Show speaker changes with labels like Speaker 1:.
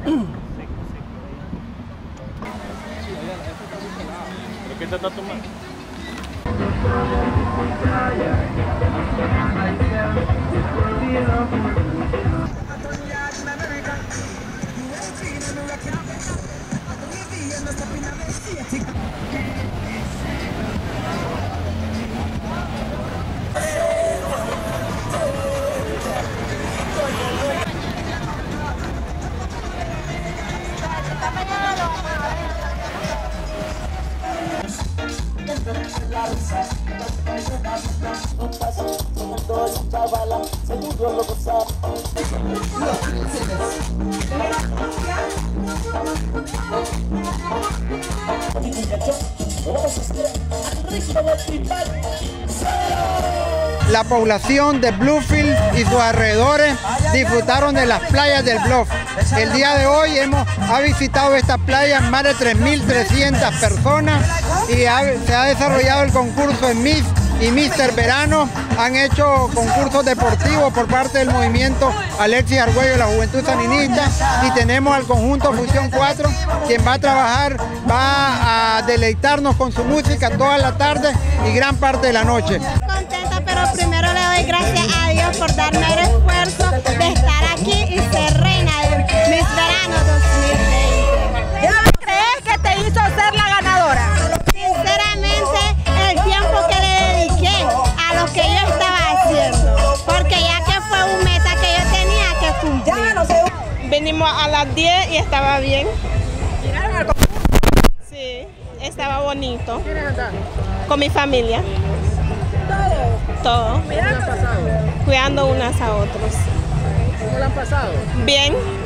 Speaker 1: ¿Pero qué te está tomando?
Speaker 2: La población de Bluefield y sus alrededores disfrutaron de las playas del Bluff. El día de hoy ha visitado estas playas más de 3.300 personas y se ha desarrollado el concurso en Miss y Mister Verano. Han hecho concursos deportivos por parte del movimiento Alexis Argüello de la Juventud Sandinista, y tenemos al conjunto Fusión 4, quien va a trabajar, va a deleitarnos con su música toda la tarde y gran parte de la noche.
Speaker 3: Contenta, pero primero le doy gracias a Dios por darme el esfuerzo de estar aquí y ser reina de Miss Verano 2020.
Speaker 4: ¿Ya crees que te hizo ser la ganadora?
Speaker 3: Sinceramente, el tiempo que le dediqué a lo que yo estaba haciendo, porque ya que fue un meta que yo tenía que cumplir.
Speaker 5: Venimos a las 10 y estaba bien.
Speaker 4: ¿Llegaron al concurso?
Speaker 5: Sí, estaba bonito.
Speaker 4: ¿Quiénes andan?
Speaker 5: Con mi familia.
Speaker 4: ¿Todo?
Speaker 5: Todo.
Speaker 4: ¿Cómo la han pasado?
Speaker 5: Cuidando unas a otros.
Speaker 4: ¿Cómo la han pasado?
Speaker 5: Bien.